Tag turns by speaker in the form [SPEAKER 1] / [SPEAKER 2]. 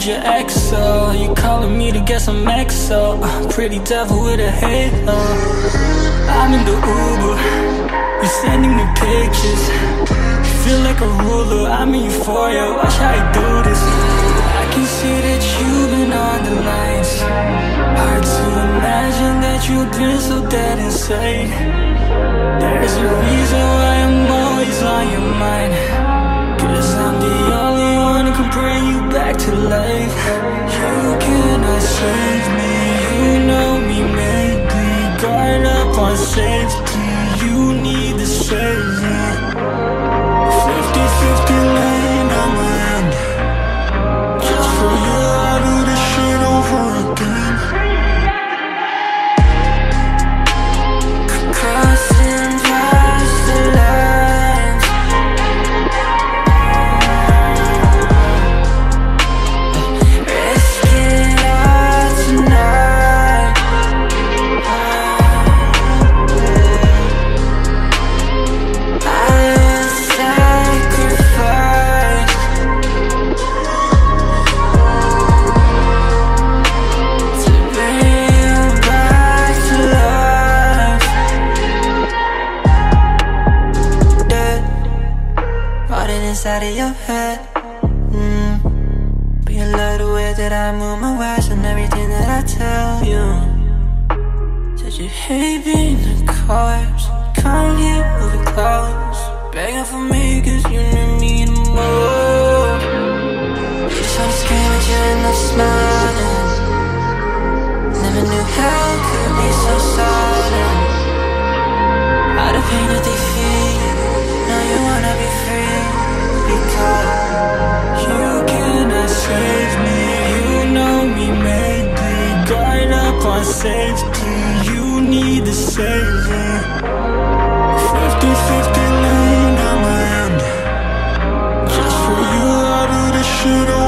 [SPEAKER 1] your XO. You calling me to get some XO. Pretty devil with a halo. I'm in the Uber, you sending me pictures. Feel like a ruler, I'm in euphoria. Watch how I do this. I can see that you've been on the lines. Hard to imagine that you've been so dead inside. There's a reason why I'm always on your mind, 'cause I'm the only one who can bring you back to life. You cannot save me, you know me, maybe. Guard up on safety, you need the saving. 50-50 lane, I'm in. Just for you, I'll do this shit over again. Crossing past the lines. Risk it all tonight. I will sacrifice to bring you back to life. Dead, rotting inside of your head. But you love the way that I move my words and everything that I tell you. Said you hate being a corpse. Come here, move it close. Begging for me 'cause you need me the most. You just wanna scream but you end up smiling. Never knew hell could be so silent. All the pain that they feel, now you wanna be free. Because you cannot save me, you know me, maybe. Guard up on safety, you need the saving. 50-50 lane, I'm in. Just for you, I'll do this shit over.